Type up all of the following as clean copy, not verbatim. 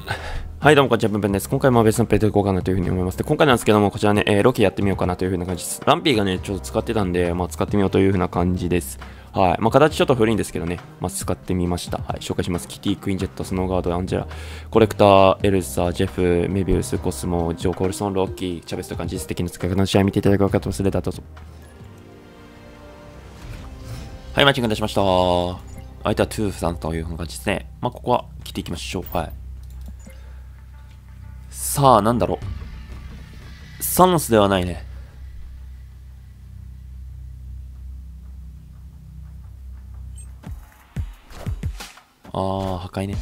はい、どうもこんにちは、ぷんぷんです。今回も別のプレイといこうかなというふうに思います。で、今回なんですけども、こちらね、ロケやってみようかなというふうな感じです。ランピーがね、ちょっと使ってたんで、使ってみようというふうな感じです。はい。形ちょっと古いんですけどね、使ってみました。はい、紹介します。キティ、クイーンジェット、スノーガード、アンジェラ、コレクター、エルサ、ジェフ、メビウス、コスモ、ジョー、コルソン、ロッキー、チャベスという感じです。的な使い方の試合見ていただけるかと忘れたらどうぞ。はい、マッチングいたしました。相手はトゥーフさんというふうな感じですね。ここは切っていきましょう。はい。さあ、なんだろう。サノスではないね。破壊ね。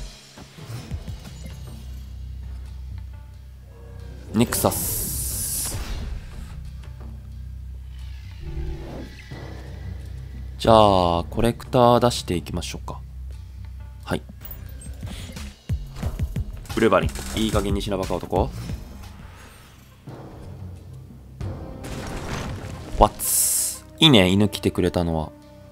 ネクサス。じゃあ、コレクター出していきましょうか。はい。ブルーバリン。いい加減にしなバカ男。ワッツ。いいね、犬来てくれたのは。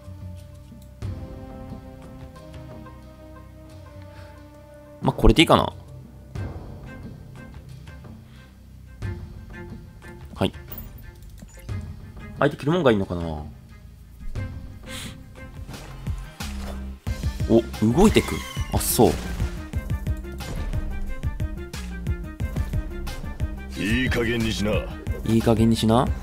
これでいいかな。はい。相手着るもんがいいのかな。お、動いてく。あ、そう。 いい加減にしな。 いい加減にしな。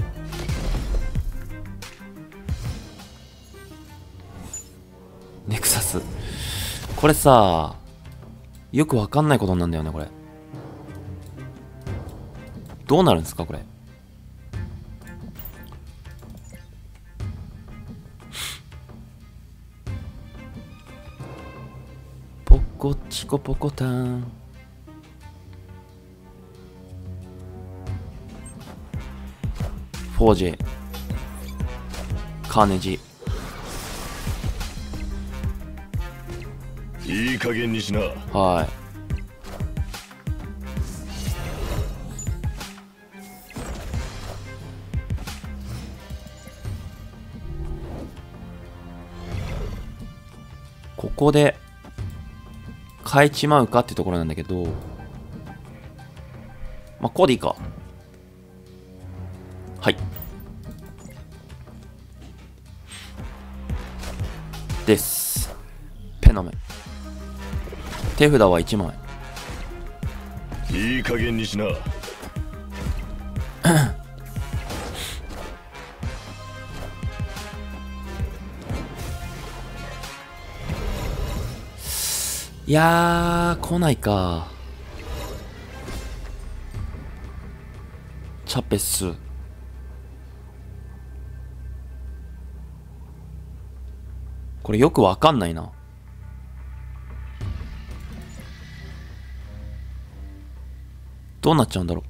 ネクサス。これさ、よくわかんないことなんだよね、これ。どうなるんですか、これ。ポコチコポコタン。フォージェ。カーネジ。 いい加減にしな。 はい。ここで変えちまうかってところなんだけど、こうでいいか。はい。です。ペノメ。手札は1枚。 いい加減にしな。 いやー、来ないか。チャペス。これよくわかんないな。どうなっちゃうんだろう。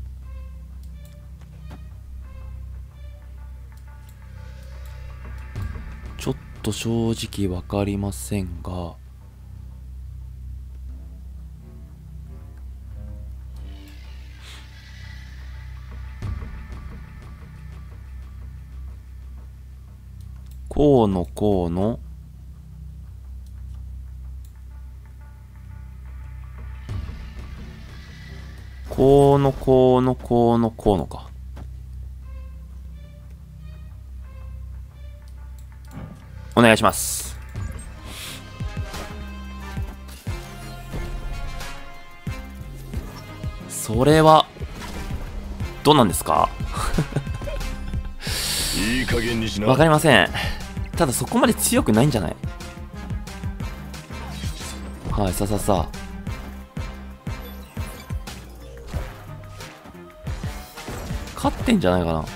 ちょっと正直わかりませんが、こうのこうのこうのこうのこうのこうのか。お願いします。それはどうなんですか。 いい加減にしな。 わかりません。ただそこまで強くないんじゃない。はい、さささ。勝ってんじゃないかな。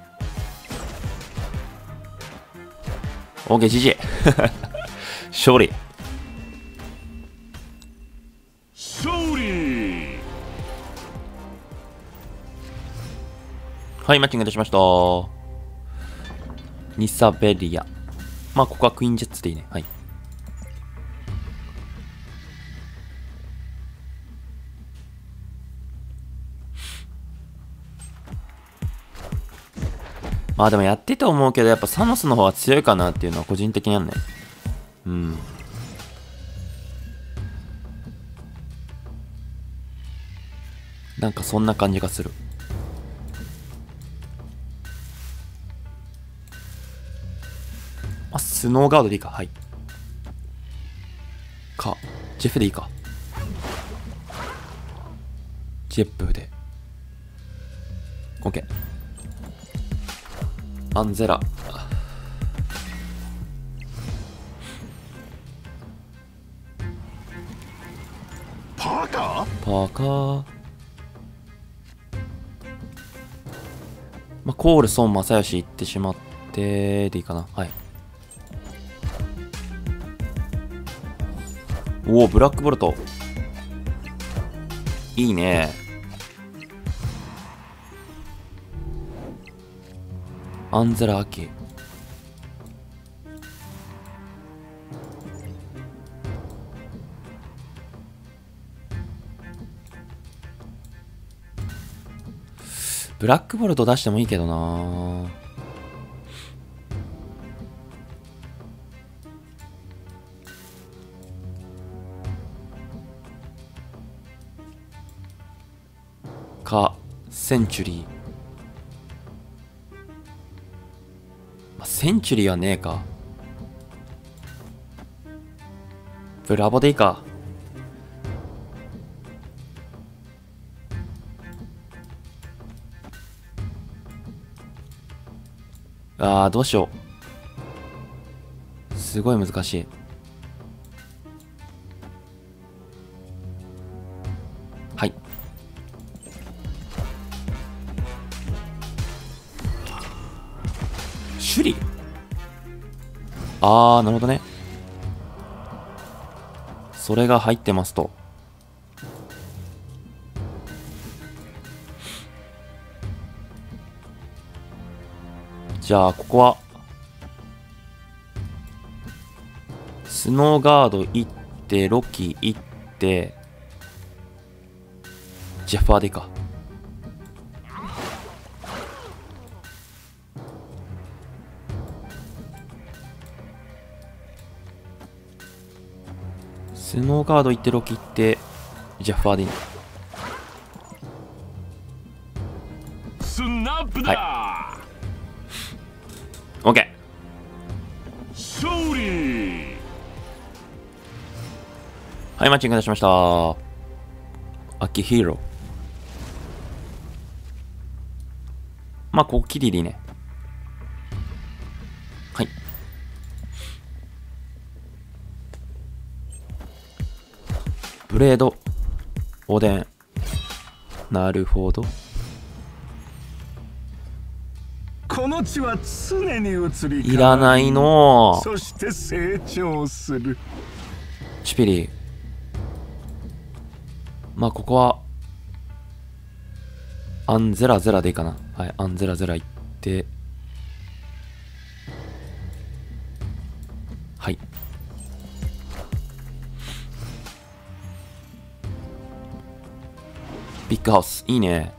オーケー、GG。勝利。 勝利。 はい、マッチングいたしました。ニサベリア。ここはクイーンジェッツでいいね。はい。でもやってて思うけど、やっぱサノスの方が強いかなっていうのは個人的にあるね。うん。 なんかそんな感じがする。あ、スノーガードでいいか。はい。ジェフでいいか。ジェップで。オッケー。アンゼラ。 パーカーパーカー。まあ、コールソン正義行ってしまってでいいかな。はい。おお、ブラックボルト。いいね。アンゼラ・アキ。ブラックボルト出してもいいけどな。センチュリー。まあ、センチュリーはねえか。ブラボでいいか。あー、どうしよう。すごい難しい。はい。シュリ？あー、なるほどね。それが入ってますと。じゃあ、ここは、スノーガード行って、ロキ行って、ジェファーでか。スノーガード行って、ロキ行って、ジェファーでいい。 スナップだ、 はい、オッケー勝利。 はい、マッチング出しました。アキヒーロー。まあ、ここキリでいいね。はい。ブレード、おでん。なるほど。 この地は常に移り変わり、 いらないのそして成長する。 チピリ。まあ、ここは、アンゼラゼラでいいかな。はい、アンゼラゼラ行って、はい。ビッグハウス、いいね。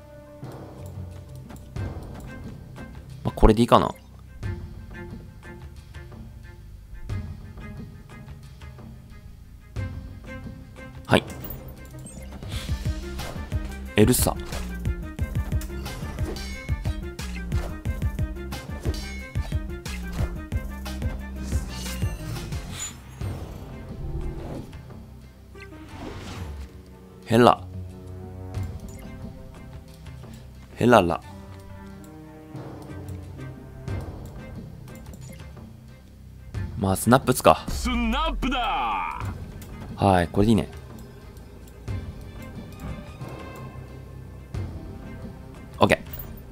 まあ、これでいいかな。はい。エルサ。ヘラ。ヘララ。まあ、スナップつか。 スナップだ。 はい、これでいいね。オッケ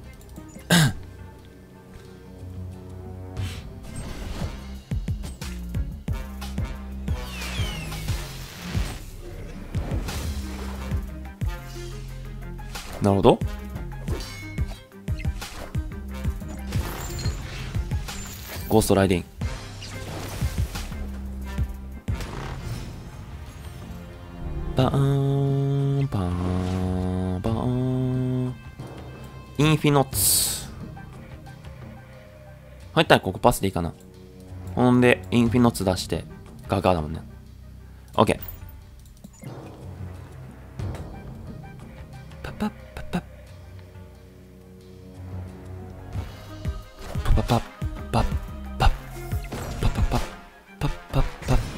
ー。なるほど。ゴーストライディング。バーンバーンバーン。インフィノッツ。入ったらここパスでいいかな。ほんでインフィノッツ出してガガだもんね。オッケー。 パッパッパッパパパッパッパッパッパッパッパッパッパッ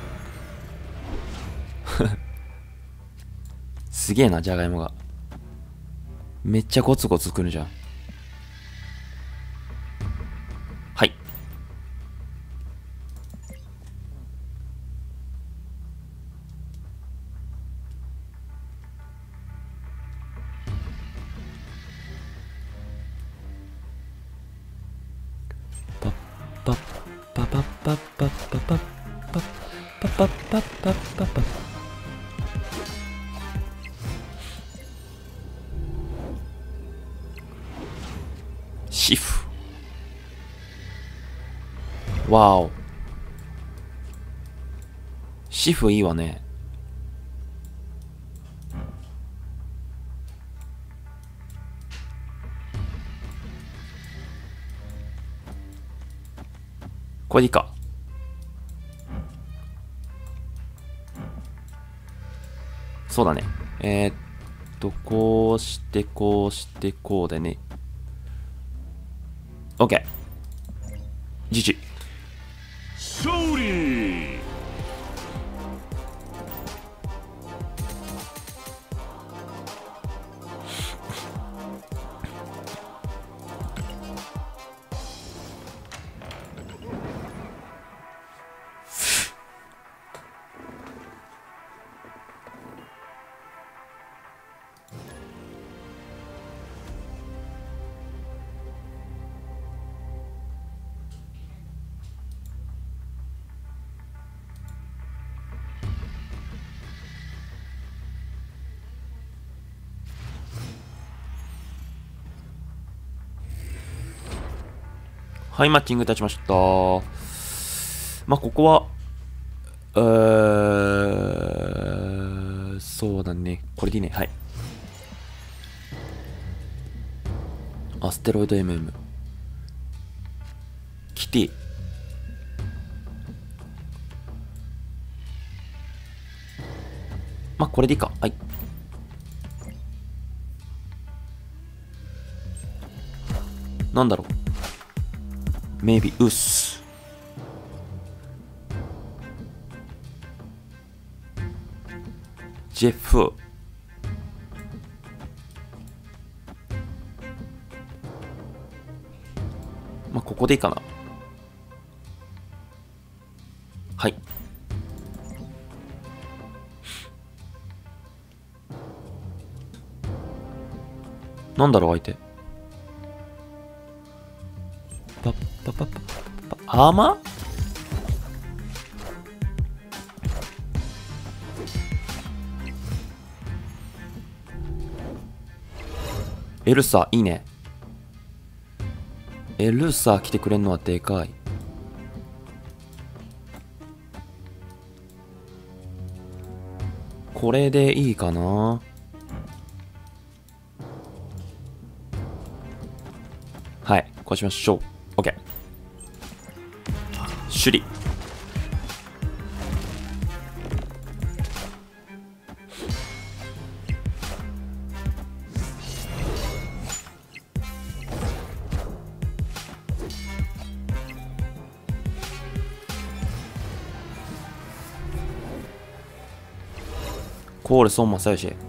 すげえな、じゃがいもが。めっちゃゴツゴツくるじゃん。はい。パッパッパパッパッパッパッパッパッパッパッパッパッパッパッ。シフ。わお。シフいいわね。これでいいか。そうだね。こうしてこうしてこうでね。OK。じじ。 勝利。 はい、マッチングいたしました。まあ、ここは、そうだね。これでいいね。はい。アステロイド MM。キティ。まあ、これでいいか。はい。なんだろう。maybe ウス。ジェフ。まあ、ここでいいかな。はい。なんだろう、相手。パッパパパパパアーマーエルサ、いいね。エルサ来てくれんのはでかい。これでいいかな。はい、こうしましょう。OK。首里。コール孫正義。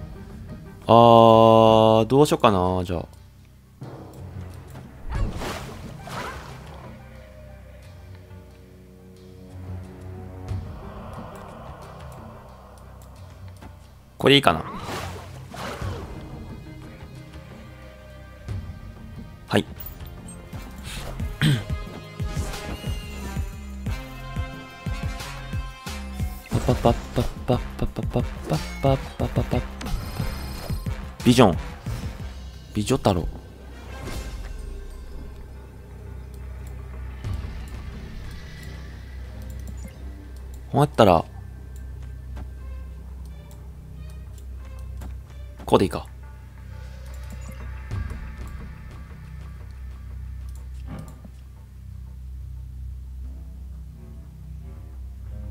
どうしようかな、じゃあ。これいいかな。はい。パパパパパパパパパパパパパ。ビジョン。美女太郎。こうやったら、こうでいいか。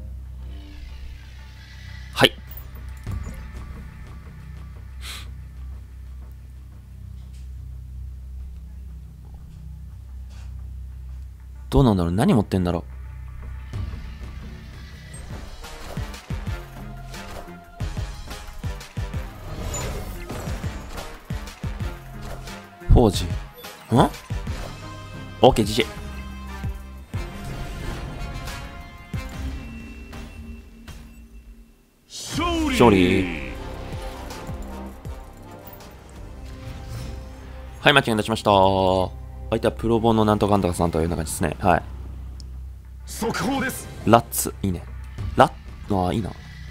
はい。 どうなんだろう、何持ってんだろう。フォージん？オッケー、GG。勝利。はい、マッチング出しました。相手はプロボのなんとかんとかさんというような感じですね。はい。 速報です。 ラッツ、いいね。ラッ、いいな。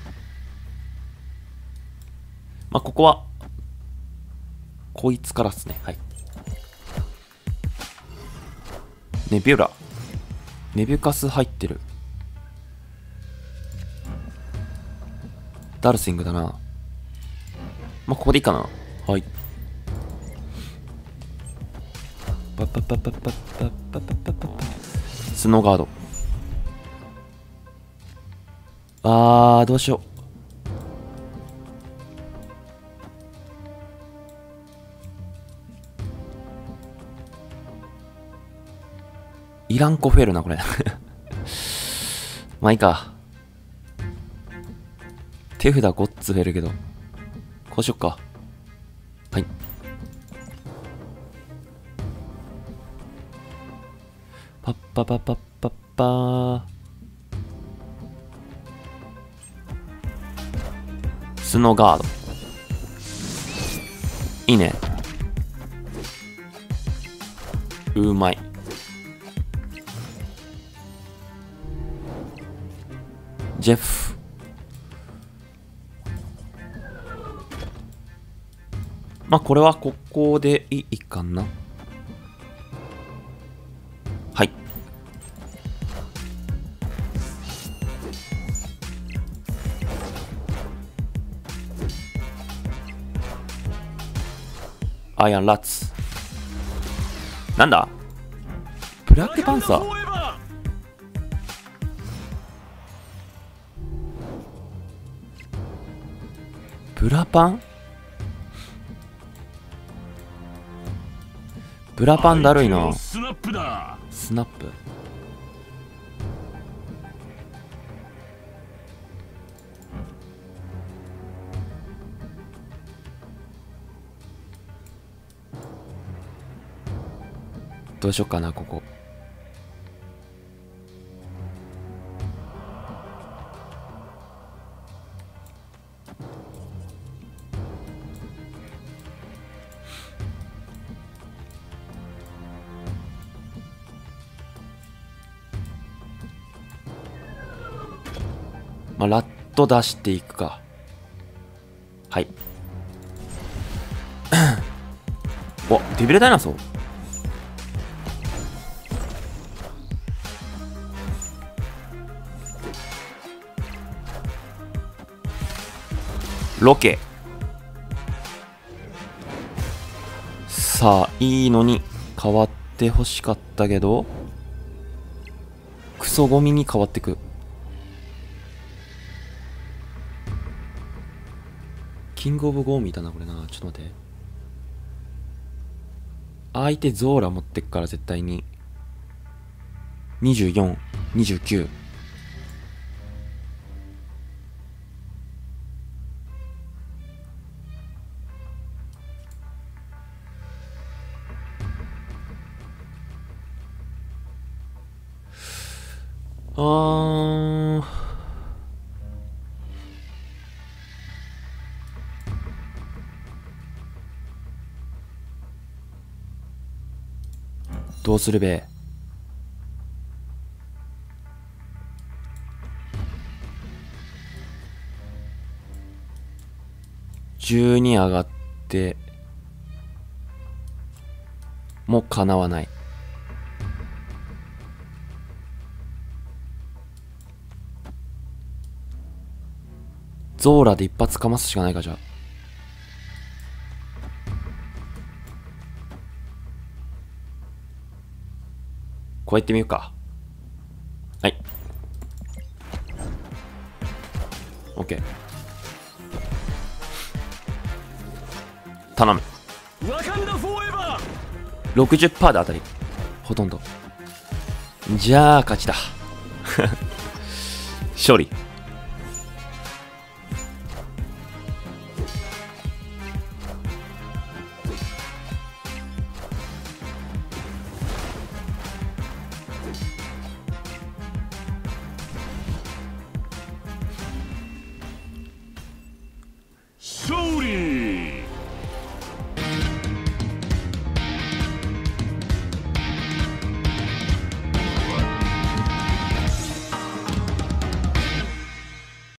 まあ、ここは、こいつからっすね。はい。ネビュラ。ネビュカス入ってる。ダルシングだな。まあ、ここでいいかな。はい。パパパパパパパパパパパ。スノーガード。どうしよう。いらんコフェルな、これ。まあいいか。手札5つ増えるけど。こうしよっか。はい。パッパパパッパッパー。スノーガード。いいね。うまい。ジェフ。まあこれはここでいいかな。はい。アイアンラッツ。なんだ？ブラックパンサー。ブラパン？ブラパンだるいな。スナップだ。スナップ。どうしよっかな、ここ。まあ、ラット出していくか。はい。お、デビルダイナソー。ロケ。さあ、いいのに変わってほしかったけど、クソゴミに変わってく。キングオブゴーミーだな、これな。ちょっと待って。相手ゾーラ持ってっから絶対に。24、29。どうするべ。12上がってもう叶わない。ゾーラで一発かますしかないか。じゃあこうやってみようか。はい、 OK。 頼む。 60% で当たり。ほとんどじゃあ、勝ちだ。勝利。